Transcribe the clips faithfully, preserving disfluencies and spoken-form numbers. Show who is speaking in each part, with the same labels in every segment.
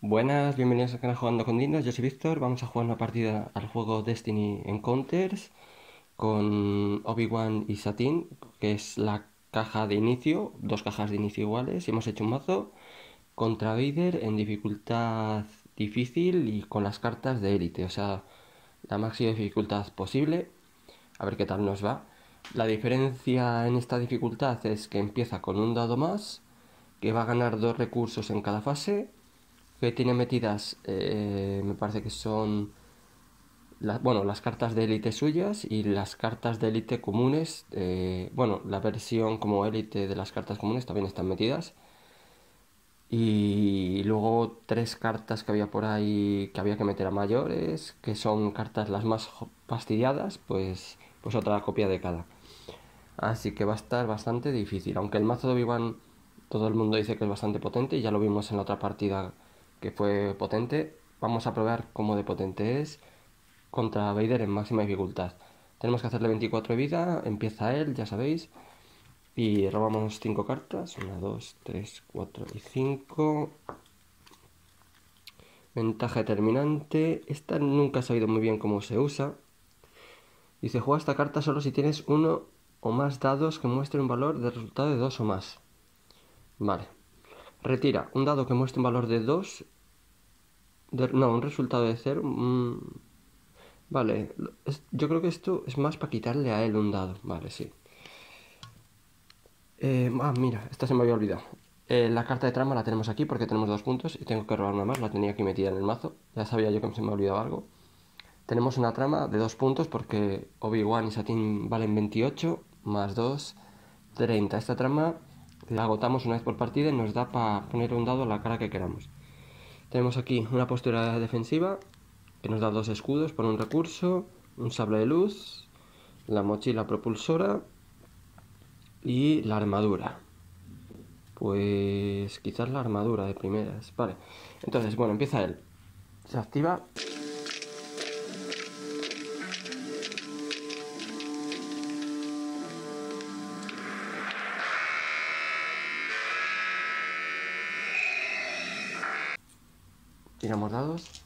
Speaker 1: Buenas, bienvenidos al canal Jugando con Dinos, yo soy Víctor, vamos a jugar una partida al juego Destiny Encounters con Obi-Wan y Satin, que es la caja de inicio, dos cajas de inicio iguales, y hemos hecho un mazo contra Vader en dificultad difícil y con las cartas de élite, o sea, la máxima dificultad posible, a ver qué tal nos va. La diferencia en esta dificultad es que empieza con un dado más, que va a ganar dos recursos en cada fase, que tiene metidas, eh, me parece que son, la, bueno, las cartas de élite suyas y las cartas de élite comunes. Eh, bueno, la versión como élite de las cartas comunes también están metidas. Y luego tres cartas que había por ahí que había que meter a mayores, que son cartas las más fastidiadas, pues, pues otra copia de cada. Así que va a estar bastante difícil. Aunque el mazo de Obi-Wan todo el mundo dice que es bastante potente, y ya lo vimos en la otra partida que fue potente. Vamos a probar cómo de potente es contra Vader en máxima dificultad. Tenemos que hacerle veinticuatro de vida, empieza él, ya sabéis. Y robamos cinco cartas. una, dos, tres, cuatro y cinco. Ventaja determinante. Esta nunca he sabido muy bien cómo se usa. Dice, juega esta carta solo si tienes uno o más dados que muestren un valor de resultado de dos o más. Vale. Retira un dado que muestre un valor de dos. De, no, un resultado de cero. Mm, vale. Es, yo creo que esto es más para quitarle a él un dado. Vale, sí. Eh, ah, mira, esta se me había olvidado. Eh, la carta de trama la tenemos aquí porque tenemos dos puntos y tengo que robar una más. La tenía aquí metida en el mazo. Ya sabía yo que se me había olvidado algo. Tenemos una trama de dos puntos porque Obi-Wan y Satin valen veintiocho más dos, treinta. Esta trama la agotamos una vez por partida y nos da para poner un dado a la cara que queramos. Tenemos aquí una postura defensiva que nos da dos escudos por un recurso, un sable de luz, la mochila propulsora y la armadura. Pues quizás la armadura de primeras. Vale, entonces, bueno, empieza él. Se activa. Tiramos dados.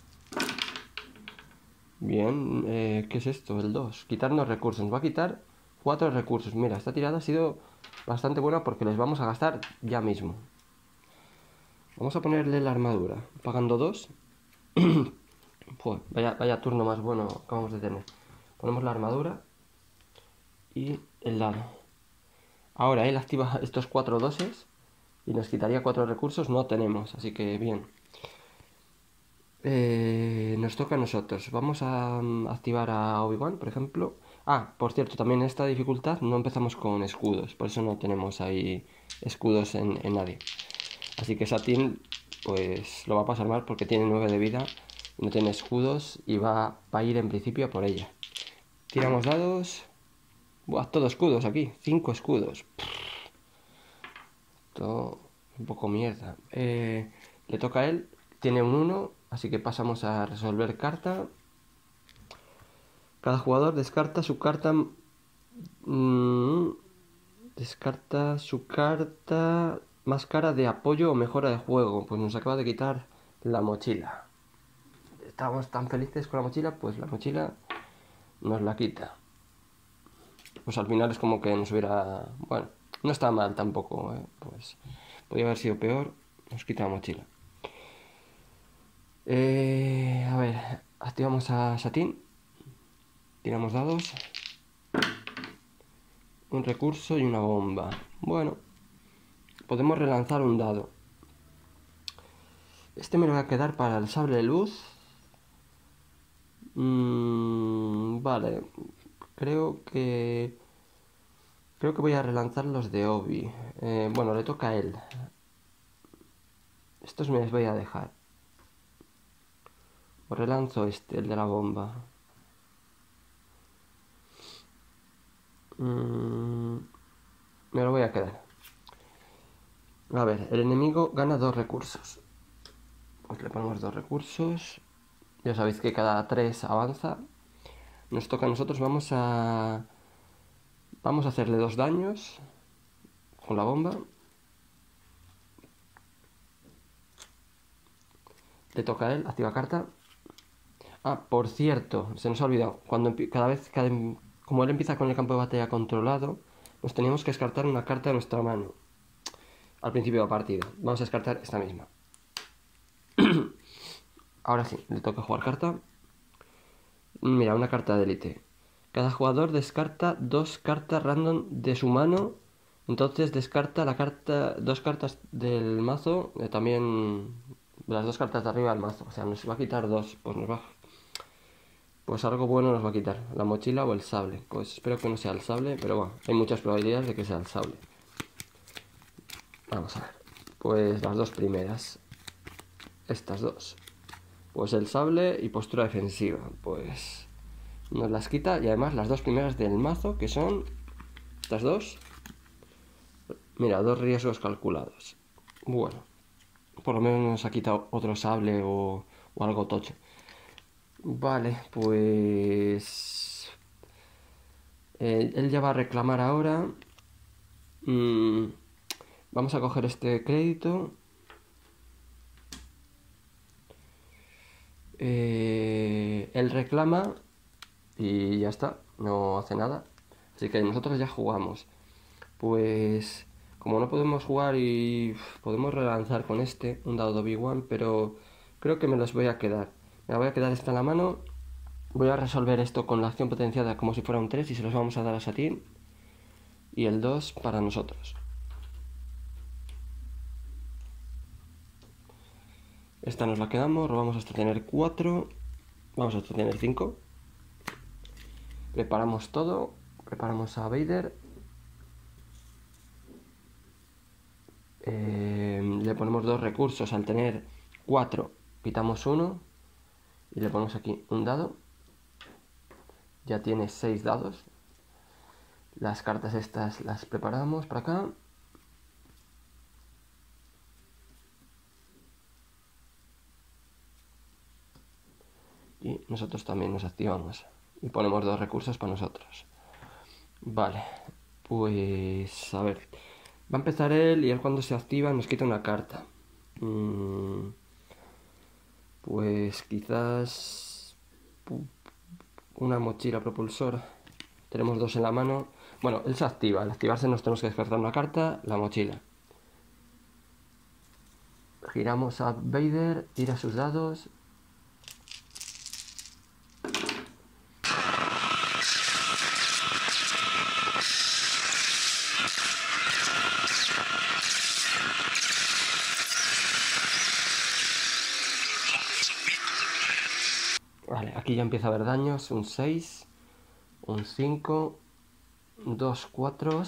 Speaker 1: Bien, eh, ¿qué es esto? El dos. Quitarnos recursos. Nos va a quitar cuatro recursos. Mira, esta tirada ha sido bastante buena porque les vamos a gastar ya mismo. Vamos a ponerle la armadura. Pagando dos. Joder, vaya, vaya turno más bueno acabamos de tener. Ponemos la armadura y el dado. Ahora él activa estos cuatro doses y nos quitaría cuatro recursos. No tenemos, así que bien. Eh, nos toca a nosotros. Vamos a um, activar a Obi-Wan, por ejemplo. Ah, por cierto, también en esta dificultad no empezamos con escudos. Por eso no tenemos ahí escudos en, en nadie. Así que Satin pues lo va a pasar mal porque tiene nueve de vida, no tiene escudos y va, va a ir en principio a por ella. Tiramos dados. Buah, todo escudos aquí. Cinco escudos. Esto es un poco mierda. Eh, le toca a él. Tiene un uno, así que pasamos a resolver carta. Cada jugador descarta su carta. Mmm, descarta su carta más cara de apoyo o mejora de juego. Pues nos acaba de quitar la mochila. Estábamos tan felices con la mochila, pues la mochila nos la quita. Pues al final es como que nos hubiera... Bueno, no está mal tampoco, ¿eh? Pues podría haber sido peor. Nos quita la mochila. Eh, a ver, activamos a Satin. Tiramos dados. Un recurso y una bomba. Bueno, podemos relanzar un dado. Este me lo voy a quedar para el sable de luz. Mm, vale, creo que... Creo que voy a relanzar los de Obi. Eh, bueno, le toca a él. Estos me los voy a dejar. O relanzo este, el de la bomba. Mm, me lo voy a quedar. A ver, el enemigo gana dos recursos. Pues le ponemos dos recursos. Ya sabéis que cada tres avanza. Nos toca a nosotros. Vamos a... Vamos a hacerle dos daños con la bomba. le toca a él, activa carta. Ah, por cierto, se nos ha olvidado. Cuando cada vez, cada, como él empieza con el campo de batalla controlado, nos teníamos que descartar una carta de nuestra mano al principio de la partida. Vamos a descartar esta misma. Ahora sí, le toca jugar carta. Mira, una carta de élite. Cada jugador descarta dos cartas random de su mano. Entonces descarta la carta, dos cartas del mazo, eh, también las dos cartas de arriba del mazo. O sea, nos va a quitar dos. Pues nos va. Pues algo bueno nos va a quitar. La mochila o el sable. Pues espero que no sea el sable, pero bueno, hay muchas probabilidades de que sea el sable. Vamos a ver. Pues las dos primeras. Estas dos. Pues el sable y postura defensiva. Pues nos las quita. Y además las dos primeras del mazo, que son estas dos. Mira, dos riesgos calculados. Bueno, por lo menos nos ha quitado otro sable o, o algo tocho. Vale, pues... Eh, él ya va a reclamar ahora. Mm, vamos a coger este crédito. Eh, él reclama y ya está, no hace nada. Así que nosotros ya jugamos. Pues como no podemos jugar y podemos relanzar con este, un dado de Obi-Wan, pero creo que me los voy a quedar. Me voy a quedar esta en la mano. Voy a resolver esto con la acción potenciada como si fuera un tres y se los vamos a dar a Satín. Y el dos para nosotros. Esta nos la quedamos, robamos hasta tener cuatro. Vamos hasta tener cinco. Preparamos todo. Preparamos a Vader. Eh, le ponemos dos recursos. Al tener cuatro, quitamos uno. Y le ponemos aquí un dado. Ya tiene seis dados. Las cartas estas las preparamos para acá. Y nosotros también nos activamos. Y ponemos dos recursos para nosotros. Vale. Pues a ver. Va a empezar él y él cuando se activa nos quita una carta. Mm, pues quizás una mochila propulsora. Tenemos dos en la mano. Bueno, él se activa. Al activarse nos tenemos que descartar una carta, la mochila. Giramos a Vader, tira sus dados. Vale, aquí ya empieza a haber daños. Un seis, un cinco, dos cuatro,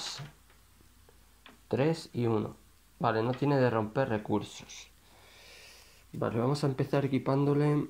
Speaker 1: tres y uno. Vale, no tiene de romper recursos. Vale, vamos a empezar equipándole...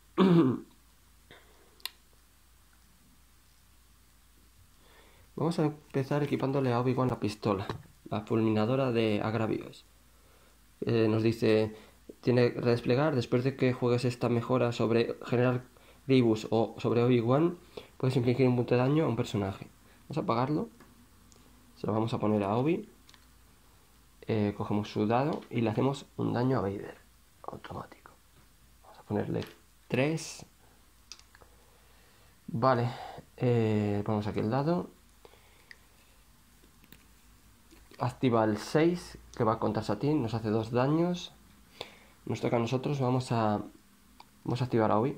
Speaker 1: Vamos a empezar equipándole a Obi-Wan la pistola, la fulminadora de agravios. Eh, nos dice, tiene que redesplegar, después de que juegues esta mejora sobre General Grievous o sobre Obi-Wan, puedes infligir un punto de daño a un personaje. Vamos a apagarlo, se lo vamos a poner a Obi, eh, cogemos su dado y le hacemos un daño a Vader, automático. Vamos a ponerle tres. Vale, eh, ponemos aquí el dado. Activa el seis, que va contra Satín, nos hace dos daños. Nos toca a nosotros, vamos a, vamos a activar a Obi.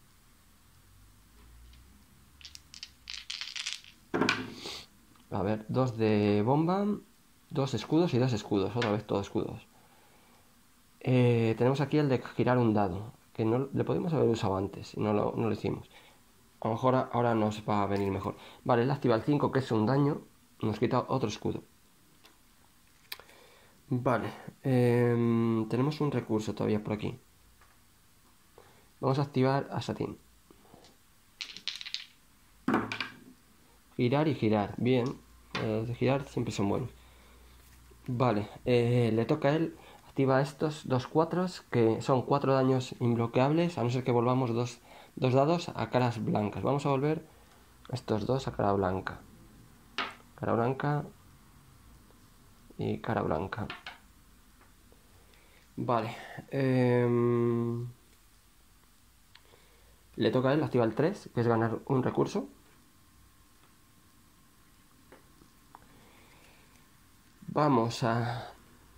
Speaker 1: A ver, dos de bomba, dos escudos y dos escudos, otra vez todos escudos. Eh, tenemos aquí el de girar un dado, que no le podemos haber usado antes y no lo, no lo hicimos. A lo mejor ahora nos va a venir mejor. Vale, él activa el cinco, que es un daño, nos quita otro escudo. Vale, eh, tenemos un recurso todavía por aquí. Vamos a activar a Satín. Girar y girar, bien. Eh, de girar siempre son buenos. Vale, eh, le toca a él. Activa estos dos cuatros, que son cuatro daños imbloqueables, a no ser que volvamos dos, dos dados a caras blancas. Vamos a volver estos dos a cara blanca. Cara blanca y cara blanca. Vale. Eh, le toca a él, activa el tres, que es ganar un recurso. Vamos a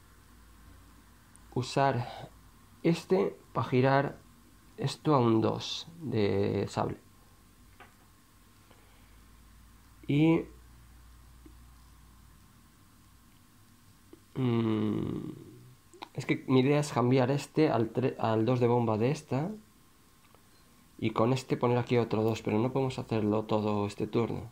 Speaker 1: usar este para girar esto a un dos de sable. Y... Mmm, es que mi idea es cambiar este al, al dos de bomba de esta. Y con este poner aquí otro dos, pero no podemos hacerlo todo este turno.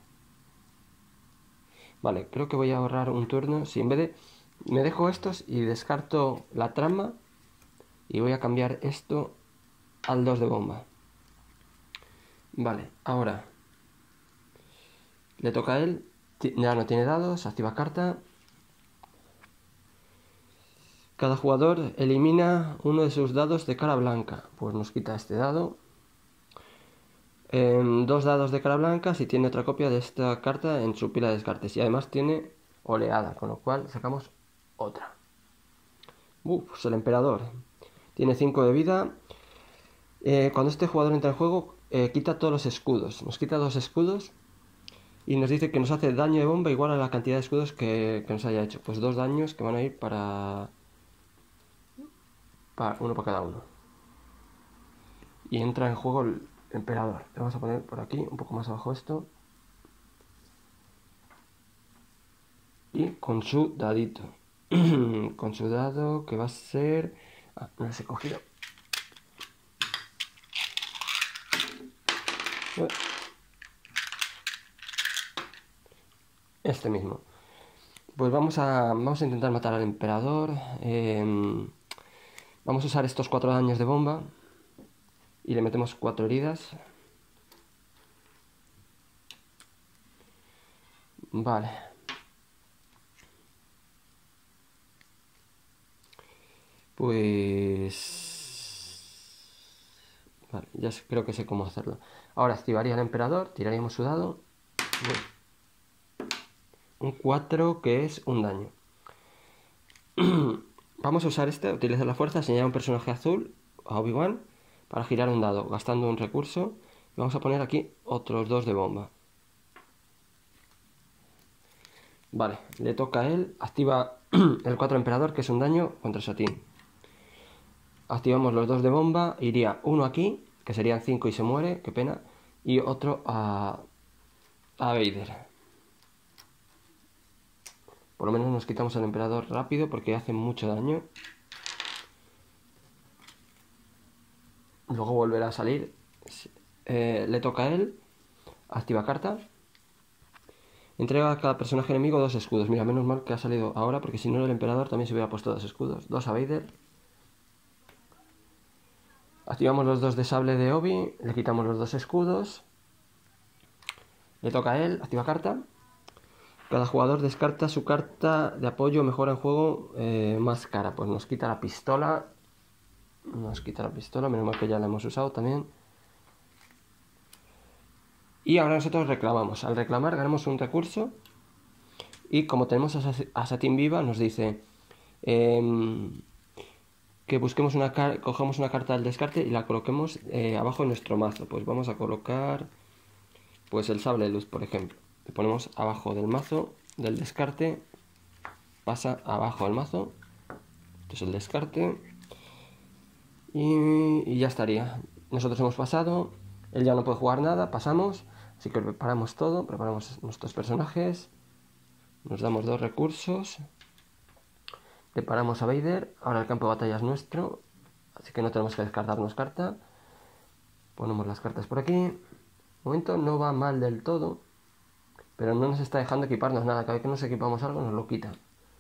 Speaker 1: Vale, creo que voy a ahorrar un turno. Si en vez de... Me dejo estos y descarto la trama. Y voy a cambiar esto al dos de bomba. Vale, ahora le toca a él. Ya no tiene dados, activa carta. Cada jugador elimina uno de sus dados de cara blanca. Pues nos quita este dado. Eh, dos dados de cara blanca si tiene otra copia de esta carta en su pila de descartes. Y además tiene oleada, con lo cual sacamos otra. Uf, pues el emperador. Tiene cinco de vida. Eh, cuando este jugador entra en juego, eh, quita todos los escudos. Nos quita dos escudos. Y nos dice que nos hace daño de bomba igual a la cantidad de escudos que, que nos haya hecho. Pues dos daños que van a ir para... para uno para cada uno. Y entra en juego el emperador. Le vamos a poner por aquí, un poco más abajo esto. Y con su dadito. Con su dado que va a ser... Ah, no los he cogido. Este mismo. Pues vamos a, vamos a intentar matar al emperador. Eh, vamos a usar estos cuatro daños de bomba. Y le metemos cuatro heridas. Vale. Pues... Vale, ya creo que sé cómo hacerlo. Ahora activaría al emperador, tiraríamos su dado. Un cuatro que es un daño. Vamos a usar este, utilizar la fuerza, señalar un personaje azul a Obi-Wan para girar un dado, gastando un recurso. Y vamos a poner aquí otros dos de bomba. Vale, le toca a él. Activa el cuatro emperador, que es un daño contra Satín. Activamos los dos de bomba. Iría uno aquí, que serían cinco y se muere, qué pena. Y otro a, a Vader. Por lo menos nos quitamos al emperador rápido porque hace mucho daño. Luego volverá a salir. Eh, le toca a él. Activa carta. Entrega a cada personaje enemigo dos escudos. Mira, menos mal que ha salido ahora, porque si no el emperador también se hubiera puesto dos escudos. Dos a Vader. Activamos los dos de sable de Obi. Le quitamos los dos escudos. Le toca a él. Activa carta. Cada jugador descarta su carta de apoyo mejora en juego eh, más cara. Pues nos quita la pistola. Nos quita la pistola. Menos mal que ya la hemos usado también. Y ahora nosotros reclamamos. Al reclamar ganamos un recurso. Y como tenemos a Satín viva, nos dice eh, que busquemos una cogemos una carta del descarte y la coloquemos eh, abajo de nuestro mazo. Pues vamos a colocar pues el sable de luz, por ejemplo. Le ponemos abajo del mazo, del descarte. Pasa abajo del mazo. Esto es el descarte. Y, y ya estaría. Nosotros hemos pasado. Él ya no puede jugar nada. Pasamos. Así que preparamos todo. Preparamos nuestros personajes. Nos damos dos recursos. Preparamos a Vader. Ahora el campo de batalla es nuestro. Así que no tenemos que descartarnos carta. Ponemos las cartas por aquí. De momento no va mal del todo. Pero no nos está dejando equiparnos nada. Cada vez que nos equipamos algo nos lo quita.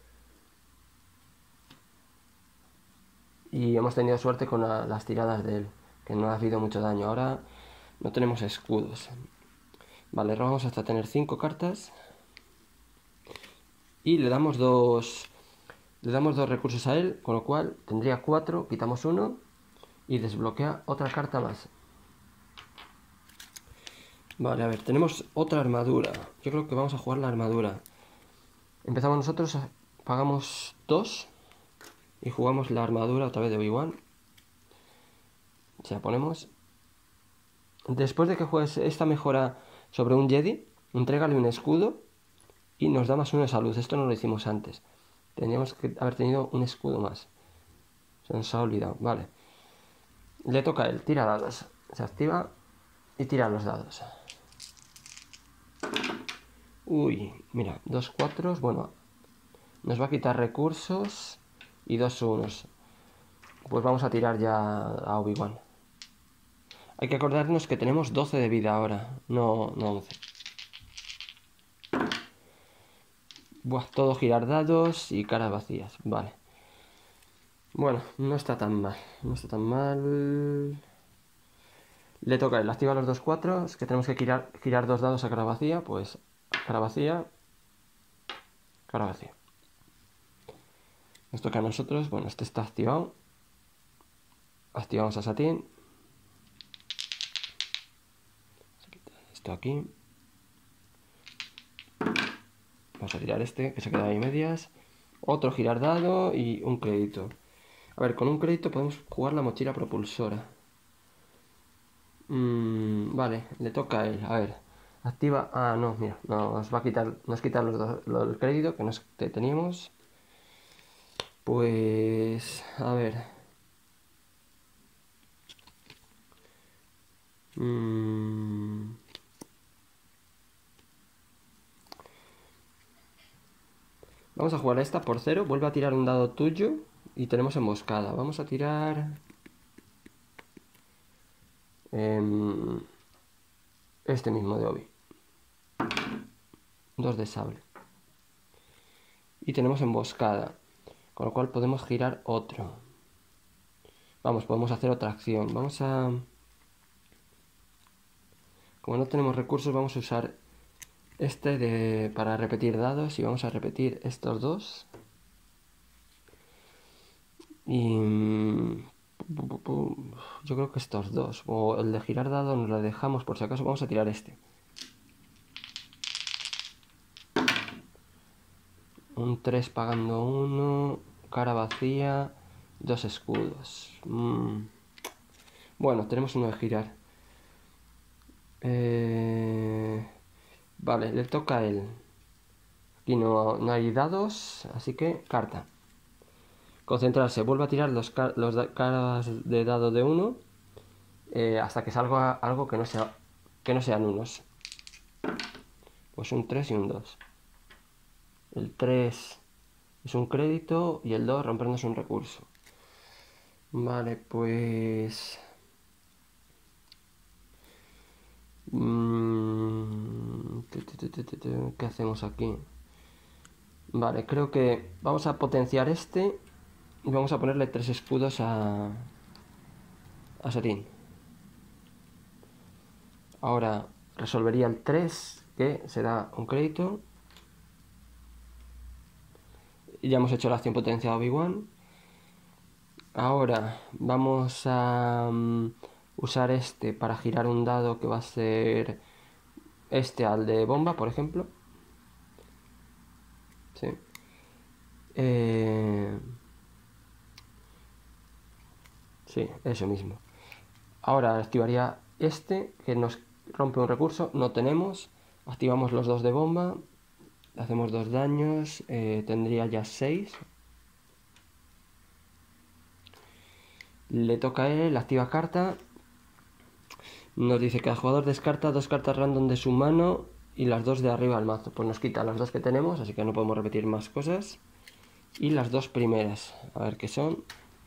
Speaker 1: Y hemos tenido suerte con la, las tiradas de él. Que no ha habido mucho daño. Ahora no tenemos escudos. Vale, vamos hasta tener cinco cartas. Y le damos dos... Le damos dos recursos a él, con lo cual tendría cuatro, quitamos uno y desbloquea otra carta más. Vale, a ver, tenemos otra armadura. Yo creo que vamos a jugar la armadura. Empezamos nosotros, pagamos dos y jugamos la armadura otra vez de Obi-Wan. Se la ponemos. Después de que juegues esta mejora sobre un Jedi, entrégale un escudo y nos da más uno de salud. Esto no lo hicimos antes. Tendríamos que haber tenido un escudo más. Se nos ha olvidado. Vale. Le toca a él. Tira dados. Se activa y tira los dados. Uy, mira, dos cuatros. Bueno, nos va a quitar recursos y dos unos. Pues vamos a tirar ya a Obi-Wan. Hay que acordarnos que tenemos doce de vida ahora, no, no once. Buah, todo girar dados y caras vacías, vale. Bueno, no está tan mal, no está tan mal. Le toca a él, activa los dos cuatro, es que tenemos que girar, girar dos dados a cara vacía, pues cara vacía, cara vacía. Nos toca a nosotros, bueno, este está activado. Activamos a Satine. Esto aquí. Vamos a tirar este, que se queda ahí medias. Otro girar dado y un crédito. A ver, con un crédito podemos jugar la mochila propulsora. Mm, vale, le toca a él. A ver, activa... Ah, no, mira, no, nos va a quitar, nos quita los dos, los, el crédito que nos que teníamos. Pues... A ver... Mm... Vamos a jugar esta por cero. Vuelve a tirar un dado tuyo y tenemos emboscada. Vamos a tirar... Eh, este mismo de Obi. Dos de sable. Y tenemos emboscada. Con lo cual podemos girar otro. Vamos, podemos hacer otra acción. Vamos a... Como no tenemos recursos, vamos a usar este de... para repetir dados. Y vamos a repetir estos dos. Y... Yo creo que estos dos. O el de girar dado nos lo dejamos por si acaso. Vamos a tirar este. Un tres pagando uno. Cara vacía. Dos escudos. Mm. Bueno, tenemos uno de girar. Eh... Vale, le toca a él. Aquí no, no hay dados, así que carta. Concentrarse, vuelve a tirar los, car los da caras de dado de uno eh, hasta que salga algo que no sea que no sean unos. Pues un tres y un dos. El tres es un crédito y el dos rompernos un recurso. Vale, pues... ¿Qué hacemos aquí? Vale, creo que vamos a potenciar este y vamos a ponerle tres escudos a, a Satine. Ahora resolvería el tres, que será un crédito. Y ya hemos hecho la acción potenciada Obi-Wan. Ahora vamos a um, usar este para girar un dado que va a ser este al de bomba, por ejemplo. Sí. Eh... Sí, eso mismo. Ahora activaría este, que nos rompe un recurso. No tenemos. Activamos los dos de bomba. Hacemos dos daños. Eh, tendría ya seis. Le toca a él, activa carta. Nos dice que cada jugador descarta dos cartas random de su mano y las dos de arriba al mazo. Pues nos quita las dos que tenemos, así que no podemos repetir más cosas. Y las dos primeras, a ver qué son.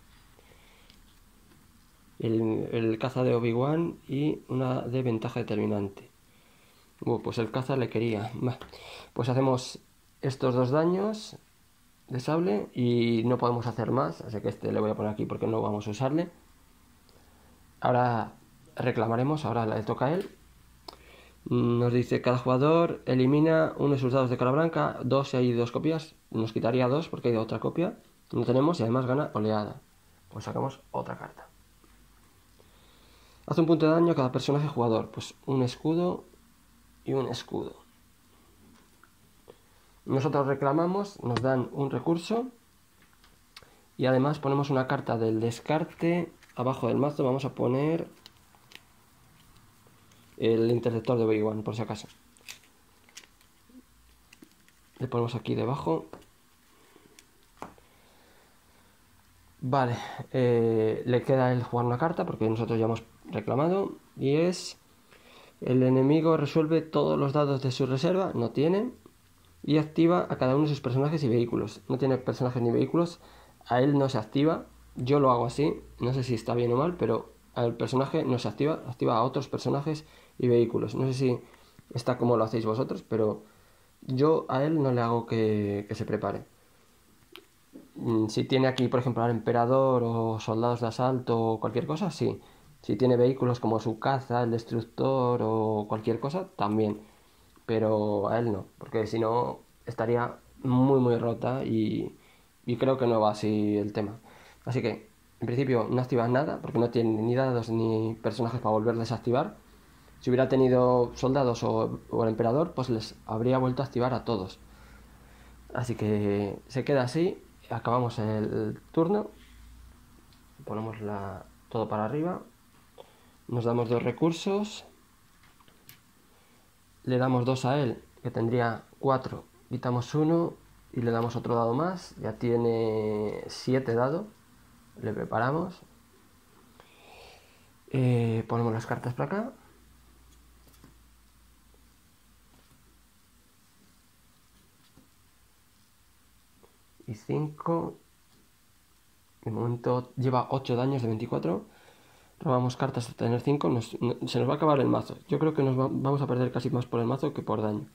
Speaker 1: El, el caza de Obi-Wan y una de ventaja determinante. Uh, pues el caza le quería. Bah. Pues hacemos estos dos daños de sable y no podemos hacer más, así que este le voy a poner aquí porque no vamos a usarle. Ahora reclamaremos, ahora le toca a él. Nos dice cada jugador elimina uno de sus dados de cara blanca, dos si hay dos copias, nos quitaría dos porque hay otra copia, no tenemos y además gana oleada. Pues sacamos otra carta. Hace un punto de daño a cada personaje jugador, pues un escudo y un escudo. Nosotros reclamamos, nos dan un recurso y además ponemos una carta del descarte abajo del mazo. Vamos a poner el interceptor de Obi-Wan, por si acaso. Le ponemos aquí debajo. Vale, eh, le queda el jugar una carta porque nosotros ya hemos reclamado. Y es... El enemigo resuelve todos los dados de su reserva, no tiene. Y activa a cada uno de sus personajes y vehículos. No tiene personajes ni vehículos. A él no se activa. Yo lo hago así. No sé si está bien o mal, pero al personaje no se activa. Activa a otros personajes y vehículos. No sé si está como lo hacéis vosotros, pero yo a él no le hago que, que se prepare. Si tiene aquí, por ejemplo, al emperador o soldados de asalto o cualquier cosa, sí. Si tiene vehículos como su caza, el destructor o cualquier cosa, también. Pero a él no, porque si no estaría muy muy rota y, y creo que no va así el tema. Así que, en principio, no activas nada, porque no tiene ni dados ni personajes para volverles a activar. Si hubiera tenido soldados o, o el emperador, pues les habría vuelto a activar a todos. Así que se queda así, acabamos el turno, ponemos la, todo para arriba, nos damos dos recursos, le damos dos a él, que tendría cuatro, quitamos uno y le damos otro dado más, ya tiene siete dados, le preparamos, eh, ponemos las cartas para acá. Y cinco. De momento lleva ocho daños de veinticuatro. Robamos cartas hasta tener cinco. Nos, no, se nos va a acabar el mazo. Yo creo que nos va, vamos a perder casi más por el mazo que por daño.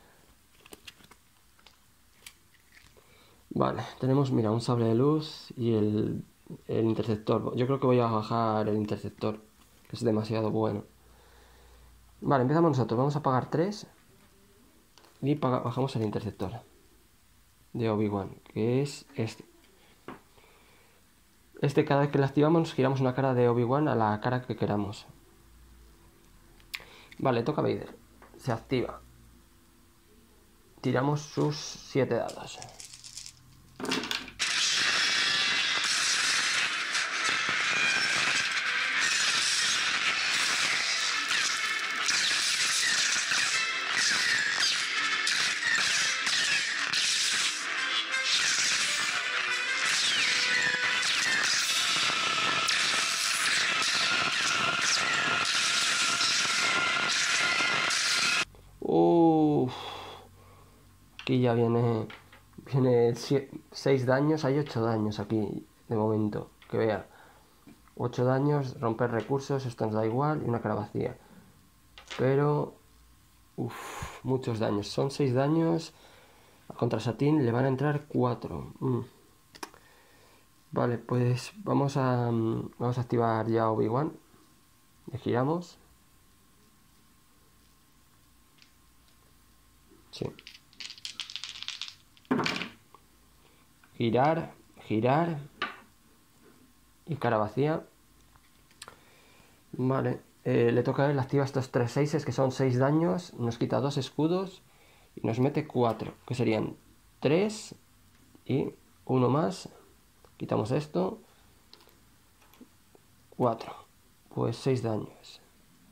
Speaker 1: Vale, tenemos, mira, un sable de luz y el, el interceptor. Yo creo que voy a bajar el interceptor, que es demasiado bueno. Vale, empezamos nosotros. Vamos a pagar tres y paga, bajamos el interceptor de Obi-Wan, que es este. Este, cada vez que lo activamos, nos giramos una cara de Obi-Wan a la cara que queramos. Vale, toca Vader. Se activa. Tiramos sus siete dados. Uff. Aquí ya viene... Viene seis daños. Hay ocho daños aquí, de momento. Que vea. ocho daños, romper recursos, esto nos da igual. Y una cara vacía. Pero... Uff, muchos daños. Son seis daños. Contra Satín le van a entrar cuatro. Mm. Vale, pues vamos a... Vamos a activar ya Obi-Wan. Le giramos. Sí. Girar, girar. Y cara vacía. Vale. Eh, le toca a él, activa estos tres seises que son seis daños. Nos quita dos escudos. Y nos mete cuatro. Que serían tres. Y uno más. Quitamos esto. cuatro. Pues seis daños.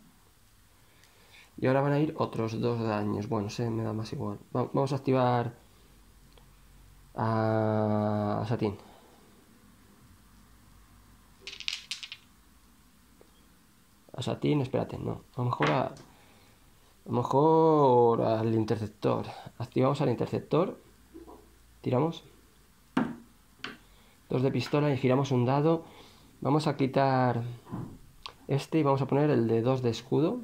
Speaker 1: Y ahora van a ir otros dos daños. Bueno, se me da más igual. Vamos a activar a Satín. A Satín, espérate, no. A lo mejor a... A lo mejor al interceptor. Activamos al interceptor. Tiramos. Dos de pistola y giramos un dado. Vamos a quitar este y vamos a poner el de dos de escudo.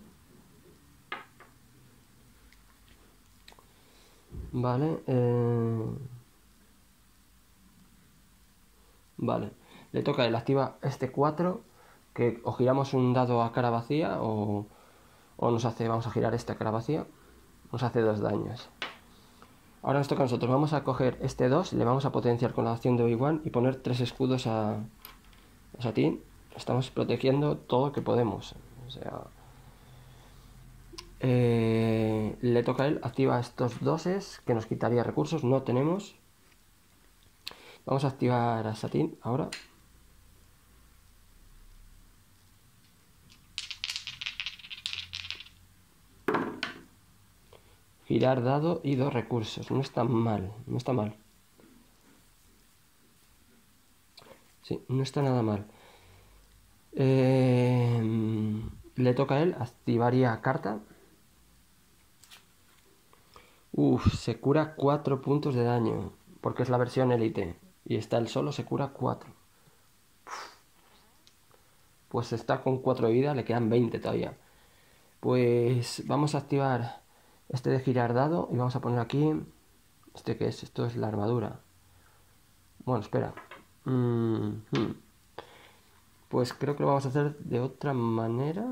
Speaker 1: Vale. Eh... Vale. Le toca a él. Activa este cuatro. Que o giramos un dado a cara vacía o, o nos hace... Vamos a girar este a cara vacía. Nos hace dos daños. Ahora nos toca a nosotros. Vamos a coger este dos. Le vamos a potenciar con la acción de Obi-Wan y poner tres escudos a, a Satín. Estamos protegiendo todo lo que podemos. O sea... Eh, le toca a él. Activa estos doses que nos quitaría recursos. No tenemos. Vamos a activar a Satín ahora. girar dado y dos recursos. No está mal, no está mal. Sí, no está nada mal. Eh, le toca a él, activaría carta. Uf, se cura cuatro puntos de daño, porque es la versión élite. Y está el solo, se cura cuatro. Pues está con cuatro de vida, le quedan veinte todavía. Pues vamos a activar este de girar dado y vamos a poner aquí... ¿Este qué es? Esto es la armadura. Bueno, espera. Mm -hmm. Pues creo que lo vamos a hacer de otra manera.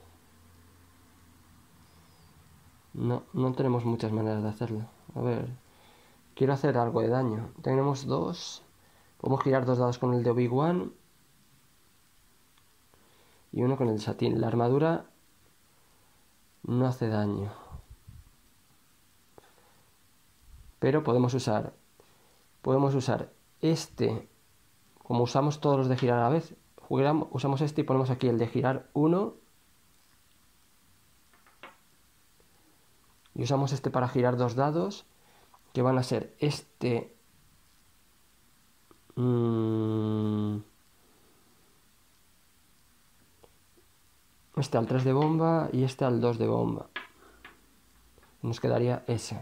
Speaker 1: No, no tenemos muchas maneras de hacerlo. A ver. Quiero hacer algo de daño. Tenemos dos. Podemos girar dos dados con el de Obi-Wan. Y uno con el Satín. La armadura no hace daño. Pero podemos usar... Podemos usar este. Como usamos todos los de girar a la vez. Jugamos, usamos este y ponemos aquí el de girar uno. Y usamos este para girar dos dados. Que van a ser este... Mmm, este al tres de bomba y este al dos de bomba. Nos quedaría ese.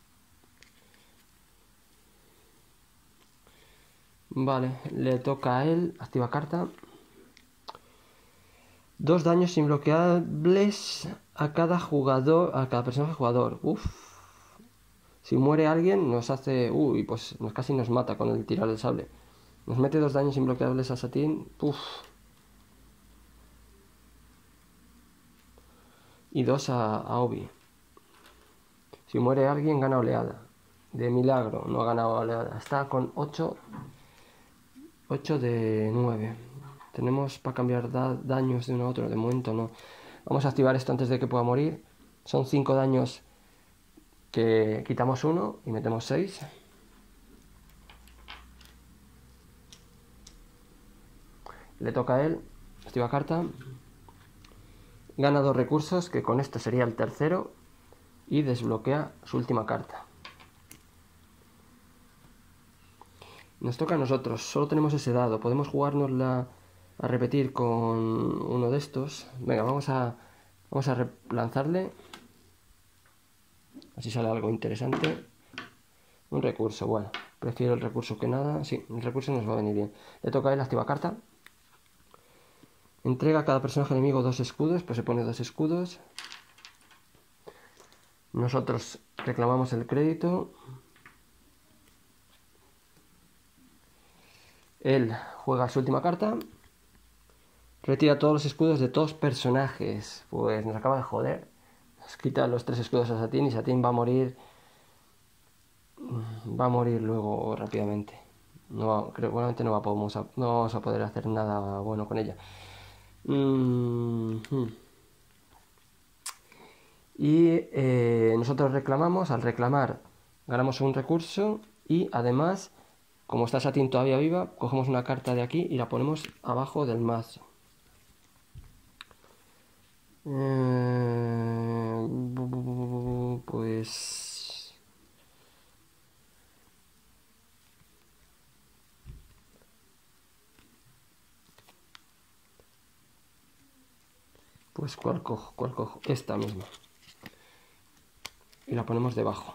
Speaker 1: Vale, le toca a él. Activa carta. Dos daños imbloqueables a cada jugador, a cada personaje jugador. Uf. Si muere alguien nos hace... Uy, pues nos casi nos mata con el tirar del sable. Nos mete dos daños imbloqueables a Satín. Uf. Y dos a, a Obi. Si muere alguien gana oleada. De milagro no ha ganado oleada. Está con ocho. ocho de nueve. Tenemos para cambiar da daños de uno a otro. De momento no. Vamos a activar esto antes de que pueda morir. Son cinco daños que quitamos uno y metemos seis. Le toca a él. Activa carta. Gana dos recursos, que con esto sería el tercero. Y desbloquea su última carta. Nos toca a nosotros. Solo tenemos ese dado. Podemos jugárnosla a repetir con uno de estos. Venga, vamos a, vamos a lanzarle. Así sale algo interesante. Un recurso, bueno. Prefiero el recurso que nada. Sí, el recurso nos va a venir bien. Le toca a él, activa carta. Entrega a cada personaje enemigo dos escudos. Pues se pone dos escudos. Nosotros reclamamos el crédito. Él juega su última carta. Retira todos los escudos de todos personajes. Pues nos acaba de joder. Nos quita los tres escudos a Satín y Satín va a morir. Va a morir luego rápidamente. No, creo que no, va a poder, no vamos a poder hacer nada bueno con ella. Mm -hmm. Y eh, nosotros reclamamos. Al reclamar ganamos un recurso. Y además, como está Satín todavía viva, cogemos una carta de aquí y la ponemos abajo del mazo. Eh, pues... Pues ¿cuál cojo? ¿Cuál cojo? Esta misma. Y la ponemos debajo.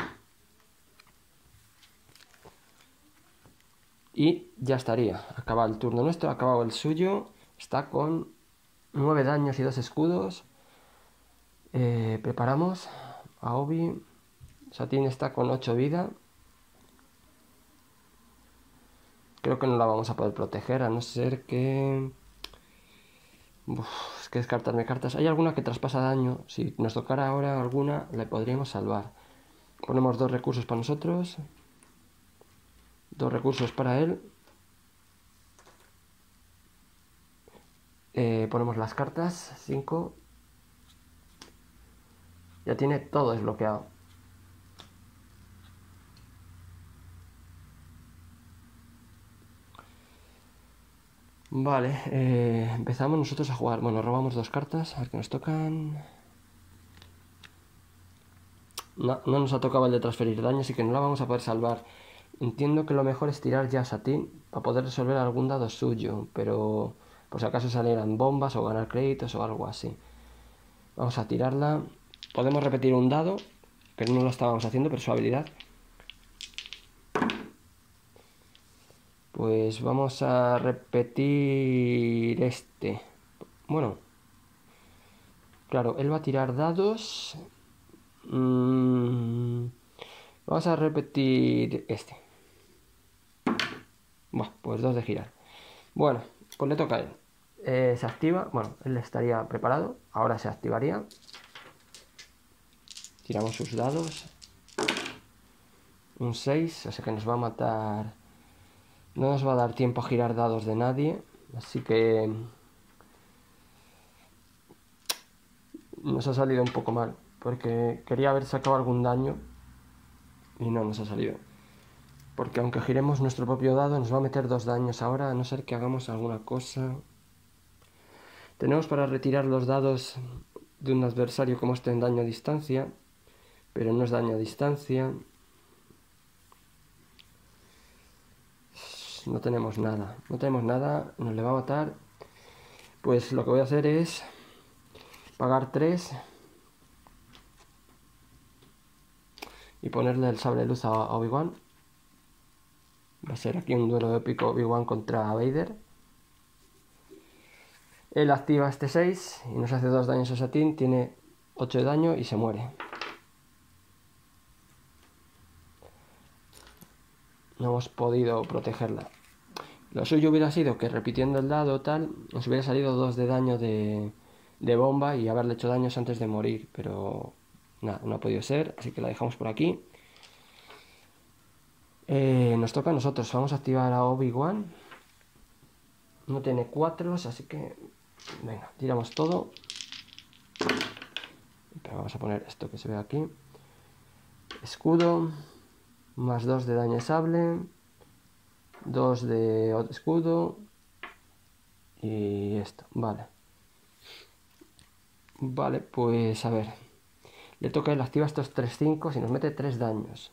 Speaker 1: Y ya estaría. Acaba el turno nuestro, ha acabado el suyo. Está con nueve daños y dos escudos. Eh, preparamos a Obi. Satín está con ocho vida. Creo que no la vamos a poder proteger, a no ser que... Uf, es que descartarme cartas. Hay alguna que traspasa daño. Si nos tocara ahora alguna, le podríamos salvar. Ponemos dos recursos para nosotros. Dos recursos para él. Eh, ponemos las cartas. Cinco. Ya tiene todo desbloqueado. Vale, eh, empezamos nosotros a jugar. Bueno, robamos dos cartas. A ver qué nos tocan. No, no nos ha tocado el de transferir daño, así que no la vamos a poder salvar. Entiendo que lo mejor es tirar ya a Satín para poder resolver algún dado suyo, pero por si acaso salieran bombas o ganar créditos o algo así. Vamos a tirarla. Podemos repetir un dado, que no lo estábamos haciendo, pero su habilidad. Pues vamos a repetir este. Bueno, claro, él va a tirar dados. Mm, vamos a repetir este. Bueno, pues dos de girar. Bueno, pues le toca a él. Eh, se activa. Bueno, él estaría preparado. Ahora se activaría. Tiramos sus dados. Un seis, o sea que nos va a matar. No nos va a dar tiempo a girar dados de nadie. Así que nos ha salido un poco mal. Porque quería haber sacado algún daño. Y no nos ha salido. Porque aunque giremos nuestro propio dado, nos va a meter dos daños ahora, a no ser que hagamos alguna cosa. Tenemos para retirar los dados de un adversario como este en daño a distancia. Pero no es daño a distancia. No tenemos nada. No tenemos nada. Nos le va a matar. Pues lo que voy a hacer es pagar tres. Y ponerle el sable de luz a Obi-Wan. Va a ser aquí un duelo épico Obi-Wan contra Vader. Él activa este seis y nos hace dos daños a Satín. Tiene ocho de daño y se muere. No hemos podido protegerla. Lo suyo hubiera sido que repitiendo el dado tal, nos hubiera salido dos de daño de, de bomba y haberle hecho daños antes de morir. Pero nada, no ha podido ser, así que la dejamos por aquí. Eh, nos toca a nosotros. Vamos a activar a Obi-Wan. No tiene cuatro, así que venga, tiramos todo. Pero vamos a poner esto que se ve aquí. Escudo. Más dos de daño de sable. dos de escudo. Y esto, vale. Vale, pues a ver. Le toca, él activa estos tres cinco y nos mete tres daños.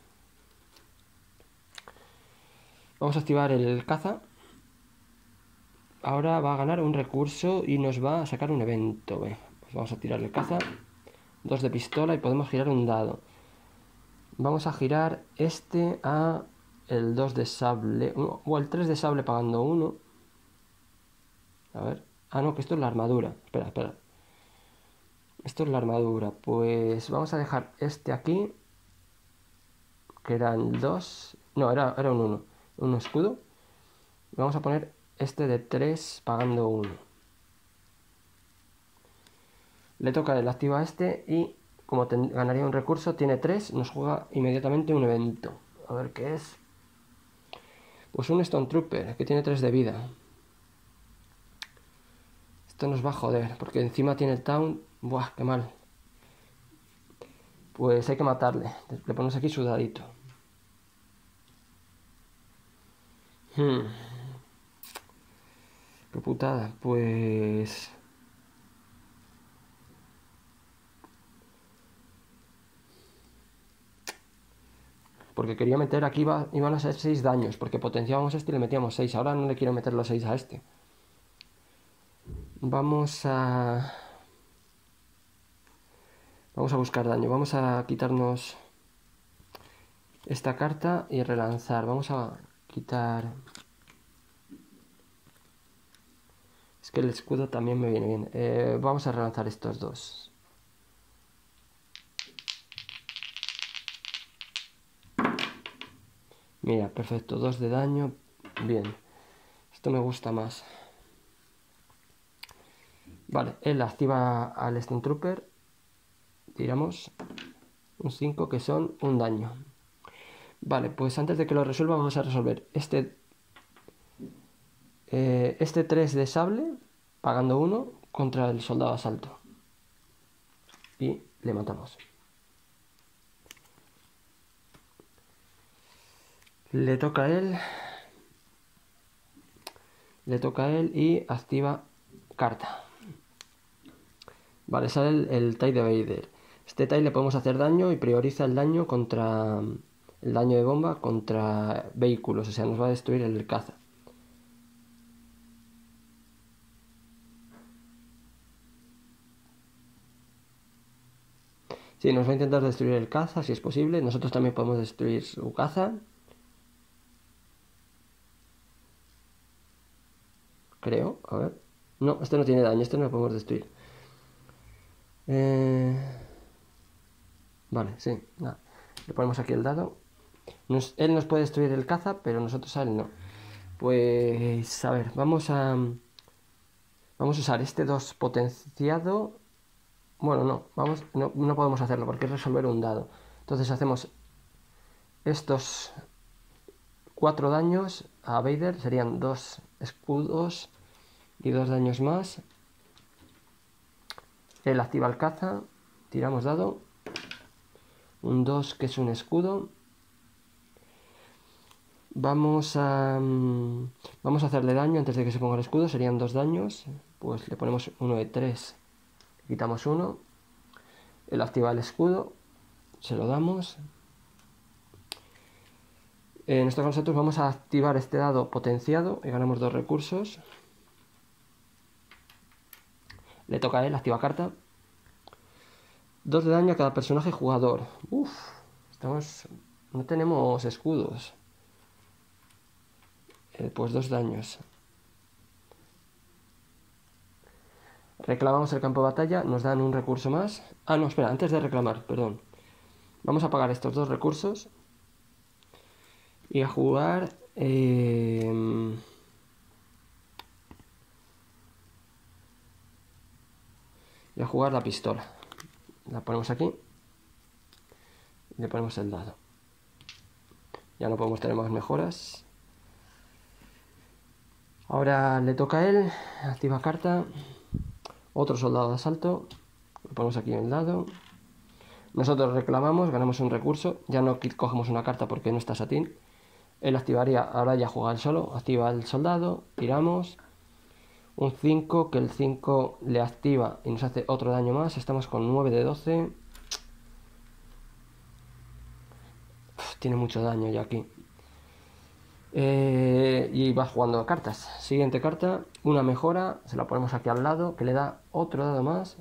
Speaker 1: Vamos a activar el caza. Ahora va a ganar un recurso y nos va a sacar un evento. Pues vamos a tirarle caza. dos de pistola y podemos girar un dado. Vamos a girar este a el dos de sable. O el tres de sable pagando uno. A ver. Ah, no, que esto es la armadura. Espera, espera. Esto es la armadura. Pues vamos a dejar este aquí. Que eran dos. No, era, era un uno. Un escudo. Vamos a poner este de tres pagando uno. Le toca, el activa este y como ganaría un recurso, tiene tres, nos juega inmediatamente un evento. A ver qué es. Pues un Stone Trooper, que tiene tres de vida. Esto nos va a joder, porque encima tiene el Town. Buah, qué mal. Pues hay que matarle. Le ponemos aquí su dadito. Hmm. Qué putada. Pues... Porque quería meter aquí, iba, iban a ser seis daños, porque potenciábamos este y le metíamos seis. Ahora no le quiero meter los seis a este. Vamos a... Vamos a buscar daño. Vamos a quitarnos esta carta y relanzar. Vamos a quitar... Es que el escudo también me viene bien. Eh, vamos a relanzar estos dos. Mira, perfecto. Dos de daño. Bien. Esto me gusta más. Vale, él activa al Stone Trooper. Tiramos un cinco que son un daño. Vale, pues antes de que lo resuelva vamos a resolver este eh, este tres de sable, pagando uno, contra el soldado asalto. Y le matamos. Le toca a él. Le toca a él y activa carta. Vale, sale el, el TIE de Vader. Este tile le podemos hacer daño y prioriza el daño contra el daño de bomba contra vehículos, o sea, nos va a destruir el caza. Sí, nos va a intentar destruir el caza, si es posible. Nosotros también podemos destruir su caza. Creo, a ver. No, este no tiene daño, este no lo podemos destruir. Eh... Vale, sí, nada. Le ponemos aquí el dado. Nos, él nos puede destruir el caza, pero nosotros a él no. Pues, a ver, vamos a... Vamos a usar este dos potenciado. Bueno, no, vamos, no, no podemos hacerlo porque es resolver un dado. Entonces hacemos estos cuatro daños a Vader, serían dos escudos y dos daños más. Él activa el caza, tiramos dado. Un dos que es un escudo. Vamos a, vamos a hacerle daño antes de que se ponga el escudo, serían dos daños. Pues le ponemos uno de tres, quitamos uno. Él activa el escudo, se lo damos. En estos nosotros vamos a activar este dado potenciado y ganamos dos recursos. Le toca a él, activa carta. Dos de daño a cada personaje jugador. Uff, estamos... no tenemos escudos. Eh, pues dos daños. Reclamamos el campo de batalla, nos dan un recurso más. Ah, no, espera, antes de reclamar, perdón. Vamos a pagar estos dos recursos. Y a jugar... Eh... Y a jugar la pistola. La ponemos aquí. Y le ponemos el dado. Ya no podemos tener más mejoras. Ahora le toca a él. Activa carta. Otro soldado de asalto. Le ponemos aquí el dado. Nosotros reclamamos, ganamos un recurso. Ya no cogemos una carta porque no está Satín. Él activaría, ahora ya juega él solo. Activa el soldado. Tiramos. Un cinco, que el cinco le activa y nos hace otro daño más. Estamos con nueve de doce. Uf, tiene mucho daño ya aquí. Eh, y va jugando cartas. Siguiente carta, una mejora. Se la ponemos aquí al lado, que le da otro dado más.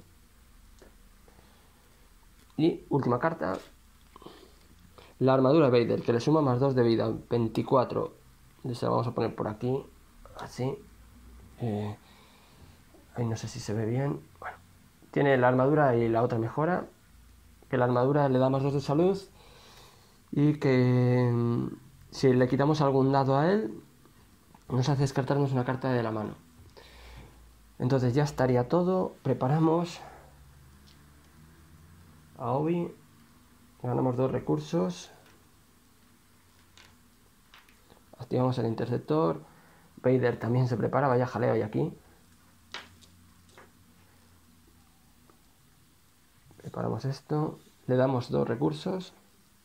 Speaker 1: Y última carta. La armadura de Vader, que le suma más dos de vida. veinticuatro. Se la vamos a poner por aquí. Así. Eh, ahí no sé si se ve bien. Bueno, tiene la armadura y la otra mejora. Que la armadura le da más dos de salud. Y que si le quitamos algún dado a él, nos hace descartarnos una carta de la mano. Entonces ya estaría todo. Preparamos a Obi. Ganamos dos recursos. Activamos el interceptor. Vader también se prepara. Vaya jaleo hay aquí. Preparamos esto. Le damos dos recursos.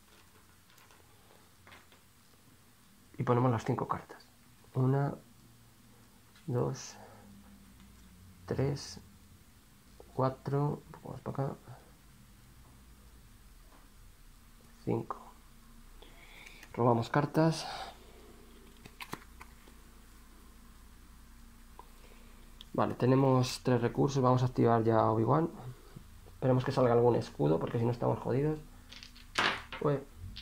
Speaker 1: Y ponemos las cinco cartas. Una, dos, tres, cuatro, un poco más para acá, cinco. Robamos cartas. Vale, tenemos tres recursos. Vamos a activar ya a Obi-Wan. Esperemos que salga algún escudo, porque si no estamos jodidos. Ué.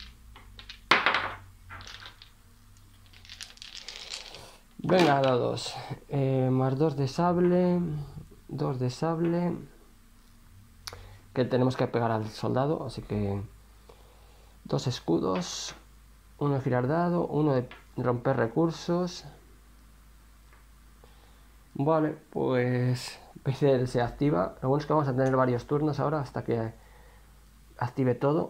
Speaker 1: Venga, dados. Eh, más dos de sable. Dos de sable. Que tenemos que pegar al soldado, así que... Dos escudos. Uno de girar dado. Uno de romper recursos. Vale, pues... Vader se activa. Lo bueno es que vamos a tener varios turnos ahora hasta que active todo.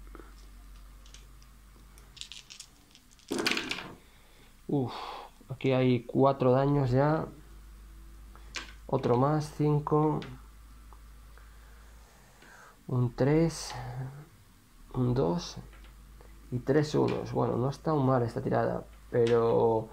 Speaker 1: Uff. Aquí hay cuatro daños ya. Otro más, cinco. Un tres. Un dos. Y tres unos. Bueno, no está mal esta tirada. Pero...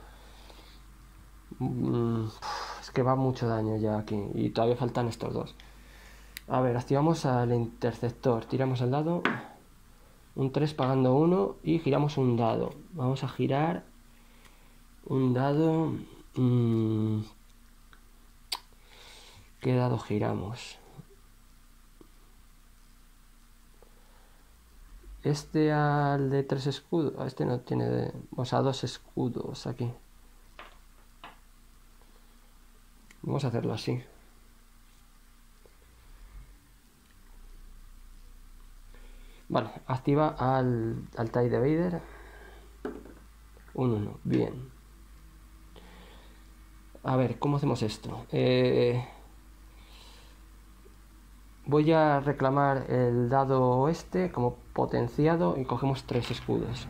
Speaker 1: Mmm, es que va mucho daño ya aquí. Y todavía faltan estos dos. A ver, activamos al interceptor. Tiramos el dado. Un tres pagando uno y giramos un dado. Vamos a girar un dado. Mmm, ¿Qué dado giramos? Este al de tres escudos. Este no tiene de... O sea, dos escudos aquí. Vamos a hacerlo así. Vale, activa al, al TIE de Vader. Un uno, bien. A ver, ¿cómo hacemos esto? Eh, voy a reclamar el dado este como potenciado y cogemos tres escudos.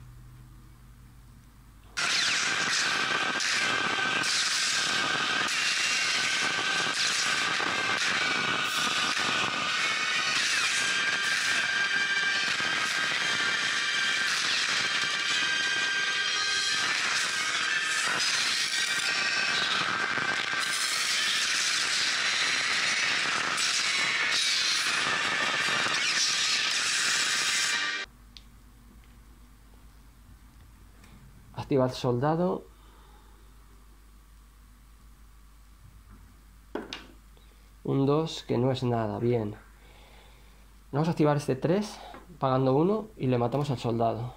Speaker 1: Activa el soldado. Un dos, que no es nada, bien. Vamos a activar este tres, pagando uno, y le matamos al soldado.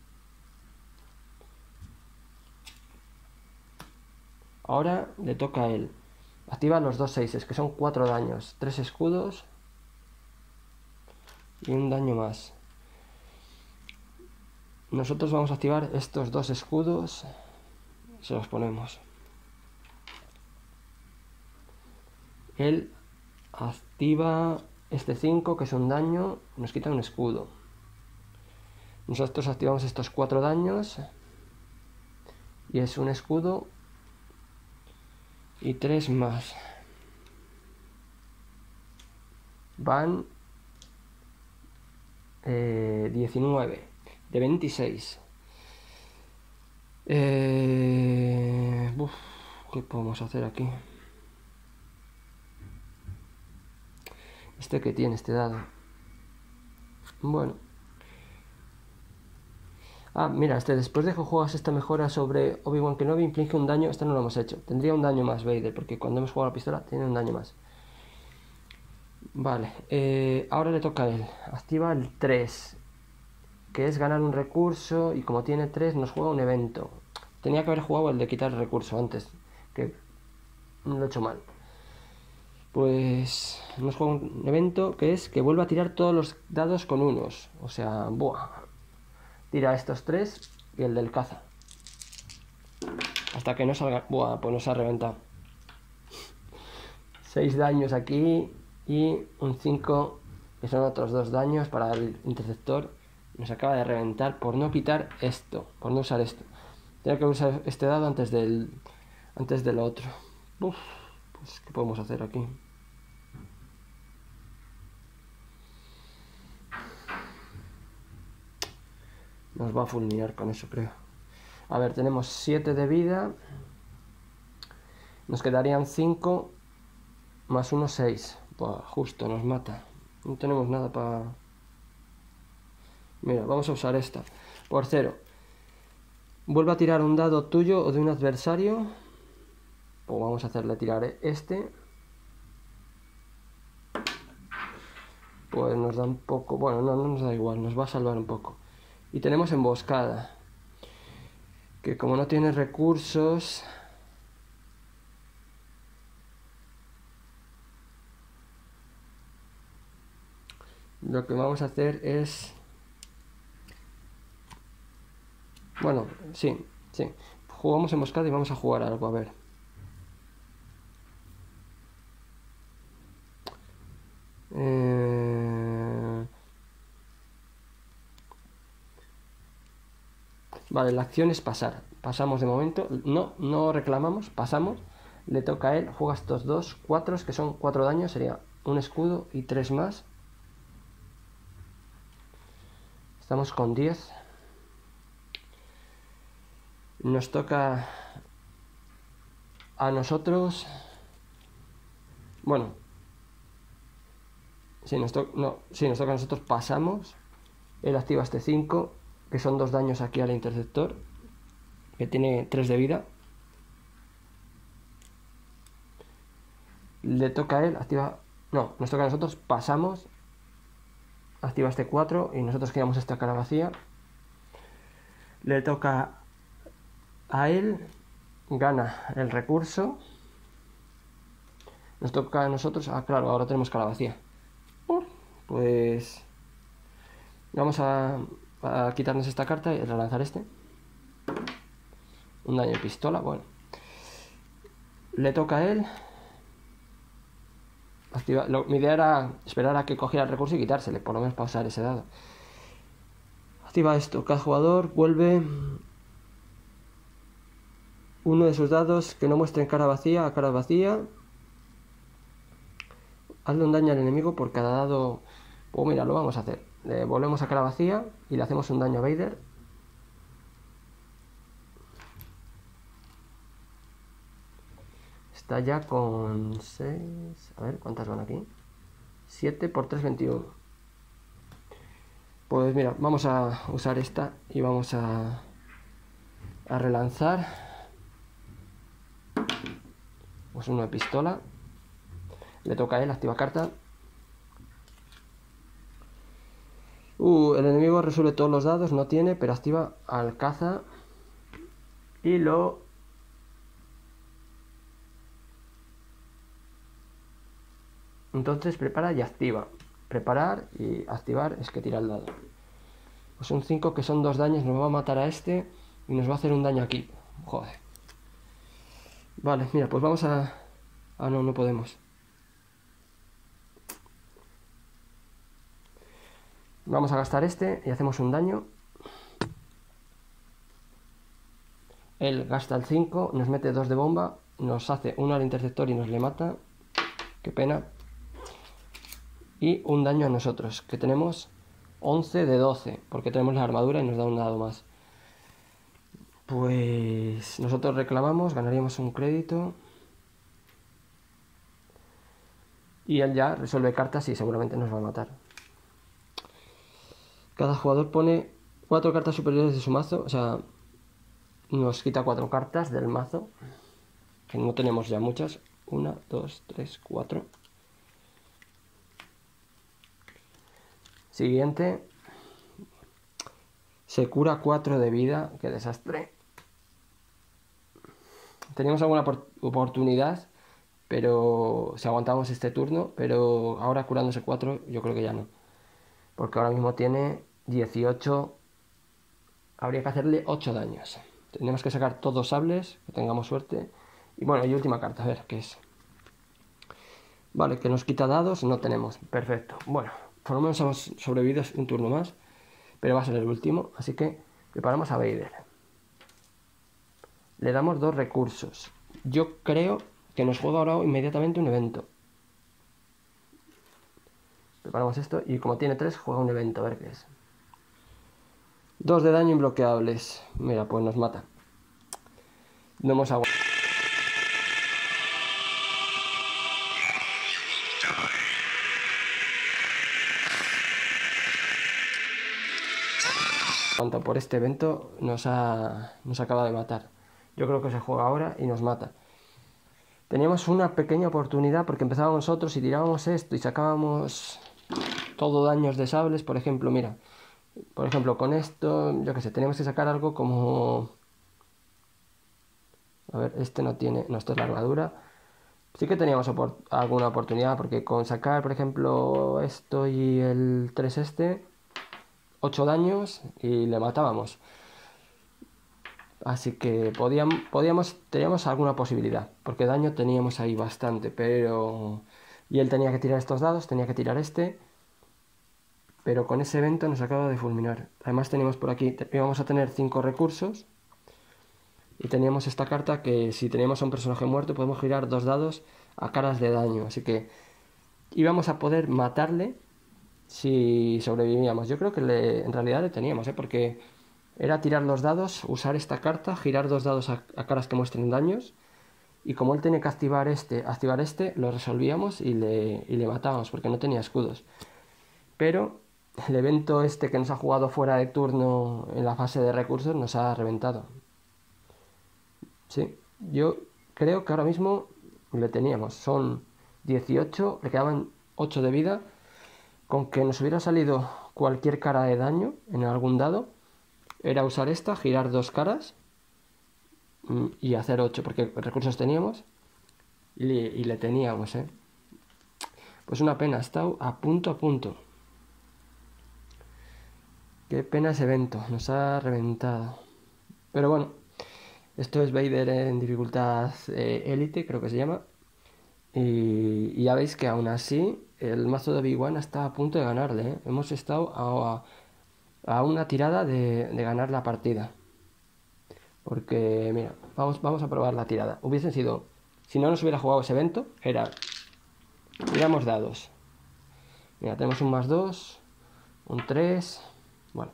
Speaker 1: Ahora le toca a él. Activa los dos seises, que son cuatro daños. tres escudos. Y un daño más. Nosotros vamos a activar estos dos escudos. Se los ponemos. Él activa este cinco, que es un daño. Nos quita un escudo. Nosotros activamos estos cuatro daños. Y es un escudo. Y tres más. Van eh, diecinueve. De veintiséis. Eh, uf, ¿qué podemos hacer aquí? Este que tiene este dado. Bueno. Ah, mira, este después de que juegas esta mejora sobre Obi-Wan Kenobi implica un daño. Este no lo hemos hecho. Tendría un daño más Vader, porque cuando hemos jugado la pistola tiene un daño más. Vale, eh, ahora le toca a él. Activa el tres, que es ganar un recurso, y como tiene tres nos juega un evento. Tenía que haber jugado el de quitar el recurso antes, que lo he hecho mal. Pues nos juega un evento que es que vuelva a tirar todos los dados con unos. O sea, buah. Tira estos tres y el del caza. Hasta que no salga... Buah, pues nos ha reventado. seis daños aquí y un cinco, que son otros dos daños para el interceptor. Nos acaba de reventar por no quitar esto, por no usar esto. Tenía que usar este dado antes del antes del otro. Uf, pues ¿qué podemos hacer aquí? Nos va a fulminar con eso, creo. A ver, tenemos siete de vida. Nos quedarían cinco más uno, seis. Pues justo, nos mata. No tenemos nada para... Mira, vamos a usar esta. Por cero. Vuelve a tirar un dado tuyo o de un adversario. O vamos a hacerle tirar este. Pues nos da un poco... Bueno, no, no nos da igual, nos va a salvar un poco. Y tenemos emboscada. Que como no tiene recursos... Lo que vamos a hacer es... Bueno, sí, sí. Jugamos emboscada y vamos a jugar algo, a ver. Eh... Vale, la acción es pasar. Pasamos de momento. No, no reclamamos, pasamos. Le toca a él. Juega estos dos, cuatro, que son cuatro daños. Sería un escudo y tres más. Estamos con diez. Nos toca a nosotros. Bueno. Sí, nos, to no, sí, nos toca a nosotros, pasamos. Él activa este cinco, que son dos daños aquí al interceptor, que tiene tres de vida. Le toca a él, activa... No, nos toca a nosotros, pasamos. Activa este cuatro y nosotros giramos esta cara vacía. Le toca a él, gana el recurso. Nos toca a nosotros... Ah, claro, ahora tenemos cara vacía. Pues... Vamos a, a quitarnos esta carta y relanzar este. Un daño de pistola, bueno. Le toca a él. Activa, lo, mi idea era esperar a que cogiera el recurso y quitársele, por lo menos para usar ese dado. Activa esto. Cada jugador vuelve uno de sus dados que no muestren cara vacía a cara vacía. Hazle un daño al enemigo por cada dado. Pues mira, lo vamos a hacer. Le volvemos a cara vacía y le hacemos un daño a Vader. Está ya con seis... A ver, ¿cuántas van aquí? siete por tres, veintiuno. Pues mira, vamos a usar esta y vamos a, a relanzar. Pues uno de pistola. Le toca a él, activa carta. Uh, el enemigo resuelve todos los dados, no tiene, pero activa al caza. Y lo... Entonces prepara y activa. Preparar y activar es que tira el dado. Pues un cinco que son dos daños, nos va a matar a este y nos va a hacer un daño aquí. Joder. Vale, mira, pues vamos a... Ah, no, no podemos. Vamos a gastar este y hacemos un daño. Él gasta el cinco, nos mete dos de bomba, nos hace uno al interceptor y nos le mata. Qué pena. Y un daño a nosotros, que tenemos once de doce, porque tenemos la armadura y nos da un dado más. Pues nosotros reclamamos, ganaríamos un crédito. Y él ya resuelve cartas y seguramente nos va a matar. Cada jugador pone cuatro cartas superiores de su mazo, o sea, nos quita cuatro cartas del mazo, que no tenemos ya muchas. Una, dos, tres, cuatro. Siguiente. Se cura cuatro de vida. Qué desastre. Teníamos alguna oportunidad, pero si aguantamos este turno, pero ahora curándose cuatro yo creo que ya no. Porque ahora mismo tiene dieciocho. Habría que hacerle ocho daños. Tenemos que sacar todos sables, que tengamos suerte. Y bueno, y última carta, a ver qué es. Vale, que nos quita dados, no tenemos. Perfecto. Bueno, por lo menos hemos sobrevivido un turno más, pero va a ser el último, así que preparamos a Vader. Le damos dos recursos. Yo creo que nos juega ahora inmediatamente un evento. Preparamos esto y como tiene tres, juega un evento, a ver qué es. Dos de daño imbloqueables. Mira, pues nos mata. No hemos aguantado. Por este evento nos ha, nos acaba de matar. Yo creo que se juega ahora y nos mata. Teníamos una pequeña oportunidad porque empezábamos nosotros y tirábamos esto y sacábamos todo daños de sables. Por ejemplo, mira, por ejemplo con esto, yo que sé, teníamos que sacar algo como... A ver, este no tiene... No, esto es la armadura. Sí que teníamos opor alguna oportunidad porque con sacar, por ejemplo, esto y el tres este... ocho daños y le matábamos. Así que podíamos, podíamos, teníamos alguna posibilidad, porque daño teníamos ahí bastante, pero... Y él tenía que tirar estos dados, tenía que tirar este, pero con ese evento nos acaba de fulminar. Además teníamos por aquí, íbamos a tener cinco recursos, y teníamos esta carta que si teníamos a un personaje muerto podemos girar dos dados a caras de daño, así que íbamos a poder matarle si sobrevivíamos. Yo creo que le, en realidad le teníamos, ¿eh? Porque era tirar los dados, usar esta carta, girar dos dados a, a caras que muestren daños y como él tenía que activar este, activar este, lo resolvíamos y le, y le matábamos porque no tenía escudos. Pero el evento este que nos ha jugado fuera de turno en la fase de recursos nos ha reventado. Sí, yo creo que ahora mismo le teníamos. Son dieciocho, le quedaban ocho de vida. Con que nos hubiera salido cualquier cara de daño en algún dado, era usar esta, girar dos caras y hacer ocho, porque recursos teníamos y le, y le teníamos, ¿eh? Pues una pena, ha estado a punto a punto. Qué pena ese evento, nos ha reventado. Pero bueno, esto es Vader en dificultad élite, eh, creo que se llama. Y, y ya veis que aún así el mazo de Obi-Wan está a punto de ganarle, ¿eh? Hemos estado a, a una tirada de, de ganar la partida. Porque, mira, vamos, vamos a probar la tirada. Hubiesen sido, si no nos hubiera jugado ese evento, era, tiramos dados. Mira, tenemos un más dos, un tres, bueno.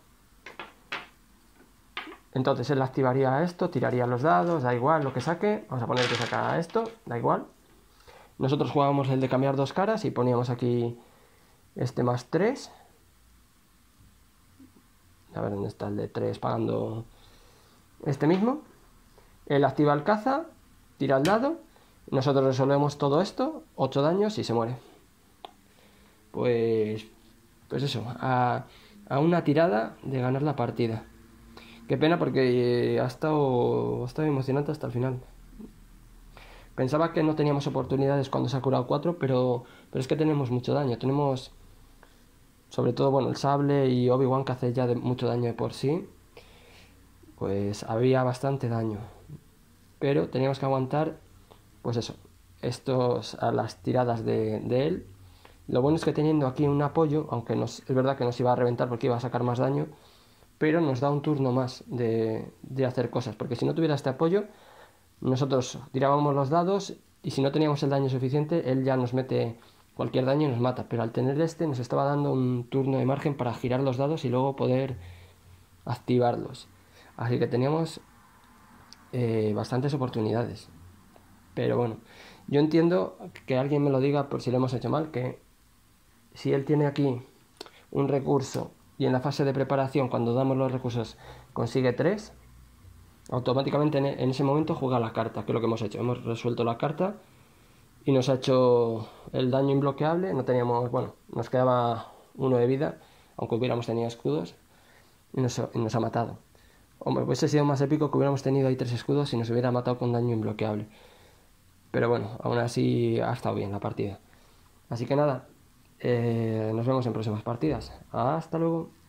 Speaker 1: Entonces él activaría esto, tiraría los dados, da igual lo que saque. Vamos a poner que saca esto, da igual. Nosotros jugábamos el de cambiar dos caras y poníamos aquí este más tres. A ver dónde está el de tres pagando este mismo. Él activa el caza, tira el dado. Nosotros resolvemos todo esto, ocho daños y se muere. Pues, pues eso, a, a una tirada de ganar la partida. Qué pena porque ha estado, ha estado emocionante hasta el final. Pensaba que no teníamos oportunidades cuando se ha curado cuatro, pero, pero es que tenemos mucho daño. Tenemos, sobre todo, bueno, el sable y Obi-Wan que hace ya de mucho daño de por sí. Pues había bastante daño. Pero teníamos que aguantar, pues eso, estos a las tiradas de, de él. Lo bueno es que teniendo aquí un apoyo, aunque nos, es verdad que nos iba a reventar porque iba a sacar más daño, pero nos da un turno más de, de hacer cosas. Porque si no tuviera este apoyo, nosotros tirábamos los dados y si no teníamos el daño suficiente, él ya nos mete cualquier daño y nos mata. Pero al tener este nos estaba dando un turno de margen para girar los dados y luego poder activarlos. Así que teníamos eh, bastantes oportunidades. Pero bueno, yo entiendo que alguien me lo diga por si lo hemos hecho mal, que si él tiene aquí un recurso y en la fase de preparación, cuando damos los recursos, consigue tres, automáticamente en, en ese momento juega la carta, que es lo que hemos hecho. Hemos resuelto la carta y nos ha hecho el daño imbloqueable. No teníamos, bueno, nos quedaba uno de vida, aunque hubiéramos tenido escudos, y nos, y nos ha matado. Hombre, hubiese sido más épico que hubiéramos tenido ahí tres escudos y nos hubiera matado con daño imbloqueable. Pero bueno, aún así ha estado bien la partida. Así que nada, eh, nos vemos en próximas partidas. Hasta luego.